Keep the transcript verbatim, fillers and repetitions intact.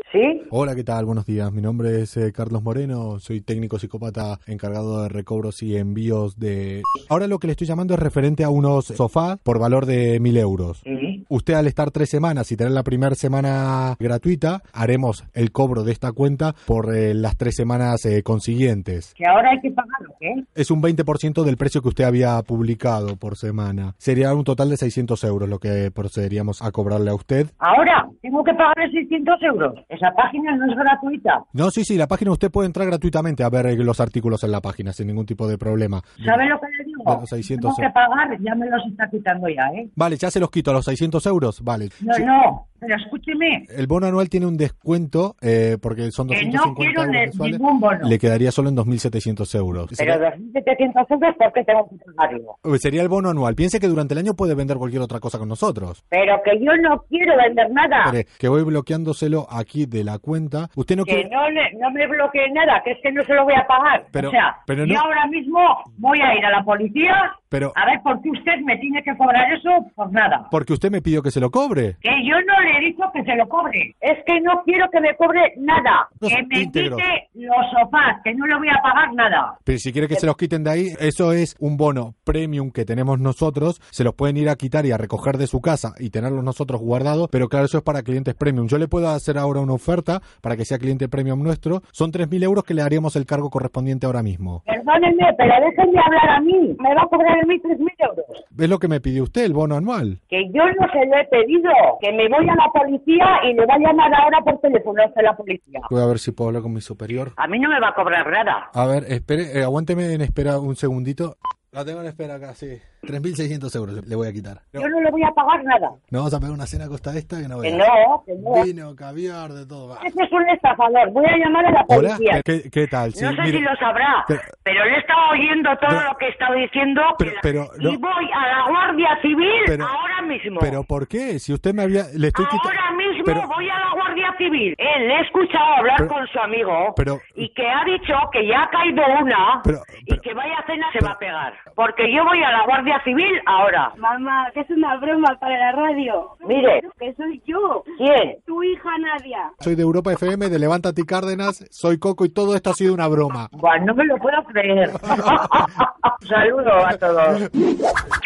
¿Sí? Hola, ¿qué tal? Buenos días. Mi nombre es eh, Carlos Moreno. Soy técnico psicópata encargado de recobros y envíos de... Ahora lo que le estoy llamando es referente a unos sofás por valor de mil euros. Sí. Usted, al estar tres semanas y tener la primera semana gratuita, haremos el cobro de esta cuenta por eh, las tres semanas eh, consiguientes. ¿Que ahora hay que pagarlo, qué? Es un veinte por ciento del precio que usted había publicado por semana. Sería un total de seiscientos euros lo que procederíamos a cobrarle a usted. ¿Ahora? ¿Tengo que pagarle seiscientos euros? Esa página no es gratuita. No, sí, sí, la página usted puede entrar gratuitamente a ver eh, los artículos en la página sin ningún tipo de problema. ¿Sabe lo que le digo? De los seiscientos Tengo que pagar, ya me los está quitando ya, ¿eh? Vale, ya se los quito a los seiscientos euros, vale. No, Sí. no, pero escúcheme. El bono anual tiene un descuento eh, porque son Que doscientos no cincuenta quiero euros ne- mensuales. ningún bono. Le quedaría solo en dos mil setecientos euros. Pero dos mil setecientos euros, ¿por qué tengo que pagarlo? Eh, Sería el bono anual. Piense que durante el año puede vender cualquier otra cosa con nosotros. Pero que yo no quiero vender nada. Espere, que voy bloqueándoselo aquí de la cuenta. Usted no Que quiere... no, le, no me bloquee nada, que es que no se lo voy a pagar. Pero- o sea, pero yo no- ahora mismo voy a ir a la policía Pero- a ver por qué usted me tiene que cobrar eso por nada. Porque usted me pidió que se lo cobre. Que yo no le he dicho que se lo cobre. Es que no quiero que me cobre nada. Los Que me íntegros. quite los sofás, que no le voy a pagar nada. Pero si quiere que se los quiten de ahí, eso es un bono premium que tenemos nosotros. Se los pueden ir a quitar y a recoger de su casa y tenerlos nosotros guardados. Pero claro, eso es para clientes premium. Yo le puedo hacer ahora una oferta para que sea cliente premium nuestro. Son tres mil euros que le haríamos el cargo correspondiente ahora mismo. Perdónenme, pero déjenme hablar a mí. Me va a cobrar a mí tres mil euros. ¿Es lo que me pidió usted, el bono anual? Que yo no se lo he pedido. Que me voy a la policía y le va a llamar ahora por teléfono a la policía. Voy a ver si puedo hablar con mi superior. A mí no me va a cobrar nada. A ver, espere, eh, aguánteme en espera un segundito. La tengo en espera acá, sí. tres mil seiscientos euros le voy a quitar. No, Yo no le voy a pagar nada. no vamos a pegar una cena a costa de esta que no Que vea. no, que no. Vino, caviar, de todo. Va. Ese es un estafador. Voy a llamar a la Hola, policía. ¿qué, qué tal? Sí, no sé mire, si lo sabrá, pero- pero, le he estado oyendo todo pero- lo que he estado diciendo pero- que la- pero y no- voy a la Guardia Civil Pero- ahora mismo. ¿Pero por qué? Si usted me había... Le estoy quita- Ahora mismo pero- voy a la Guardia Civil. Él le he escuchado hablar Pero- con su amigo pero- y que ha dicho que ya ha caído una Pero- y pero- que vaya a cena se pero- va a pegar. Porque yo voy a la Guardia Civil ahora. Mamá, que es una broma para la radio. Mire. Que soy yo. ¿Quién? Tu hija Nadia. Soy de Europa F M, de Levántate y Cárdenas, soy Coco y todo esto ha sido una broma. Bueno, no me lo puedo creer. Un saludo a todos.